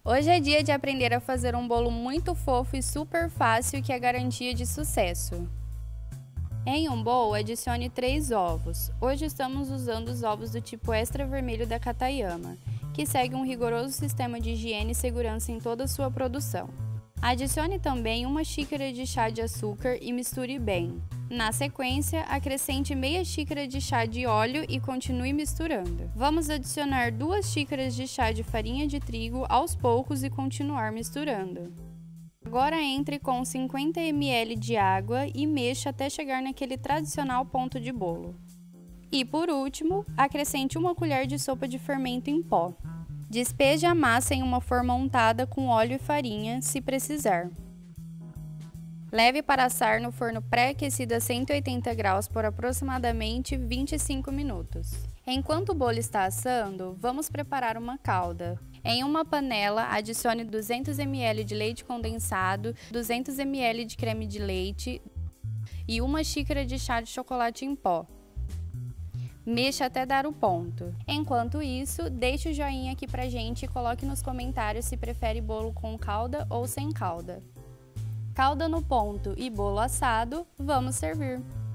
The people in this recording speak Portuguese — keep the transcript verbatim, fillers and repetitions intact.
Hoje é dia de aprender a fazer um bolo muito fofo e super fácil que é garantia de sucesso. Em um bowl, adicione três ovos. Hoje estamos usando os ovos do tipo extra vermelho da Katayama, que segue um rigoroso sistema de higiene e segurança em toda a sua produção. Adicione também uma xícara de chá de açúcar e misture bem. Na sequência, acrescente meia xícara de chá de óleo e continue misturando. Vamos adicionar duas xícaras de chá de farinha de trigo aos poucos e continuar misturando. Agora entre com cinquenta mililitros de água e mexa até chegar naquele tradicional ponto de bolo. E por último, acrescente uma colher de sopa de fermento em pó. Despeje a massa em uma forma untada com óleo e farinha, se precisar. Leve para assar no forno pré-aquecido a cento e oitenta graus por aproximadamente vinte e cinco minutos. Enquanto o bolo está assando, vamos preparar uma calda. Em uma panela, adicione duzentos mililitros de leite condensado, duzentos mililitros de creme de leite e uma xícara de chá de chocolate em pó. Mexa até dar o ponto. Enquanto isso, deixe o joinha aqui pra gente e coloque nos comentários se prefere bolo com calda ou sem calda. Calda no ponto e bolo assado, vamos servir!